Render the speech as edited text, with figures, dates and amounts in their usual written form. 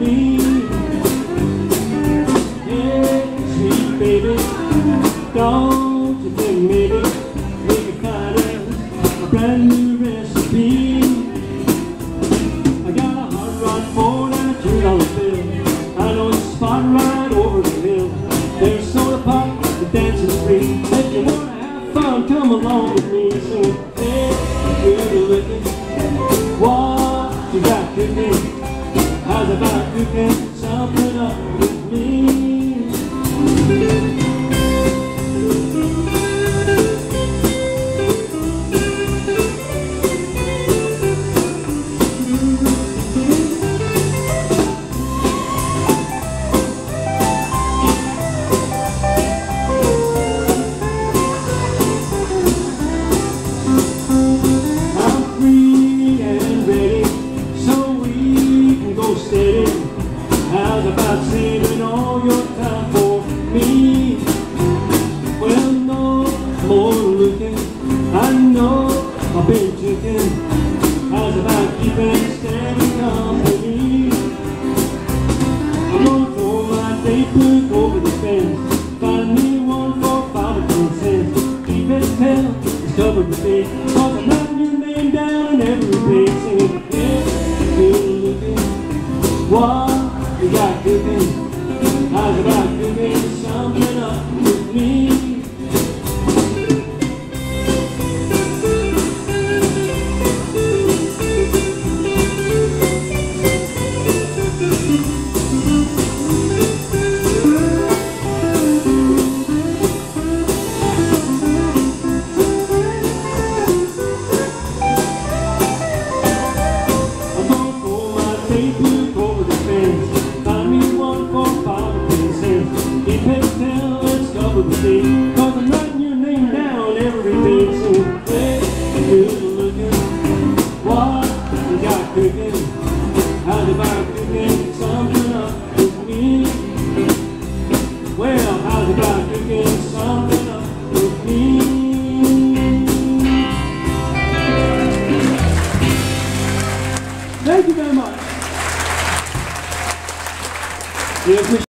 me. Hey, sweet baby, don't you think maybe we could find out a brand new recipe? I got a hot rod for that $2 bill. I know a spot right over the hill. There's soda pop, the dancing free. If you wanna have fun, come along with me. Sing, hey, you're looking, what you got cooking? How's about cooking something up with me? How's about saving all your time for me? Well, no more looking, I know I've been drinking. How's about keeping steady company? I'm gonna throw my date book over the fence, find me one for 5 or 10 cents. Keep it hell, it's covered with me, 'cause I'm writing your name down in every page, singing, yeah, you're looking, what you got cooking? How's about cooking something up with me? I'm gonna throw my table over the fence, find me one for 5 or 10 cents. Keep it till it's covered with me, 'cause I'm writing your name down every day. Singing, hey, you're looking, what you got cooking? How's about cooking something up with me? Well, how's about cooking something up with me? Thank you very much.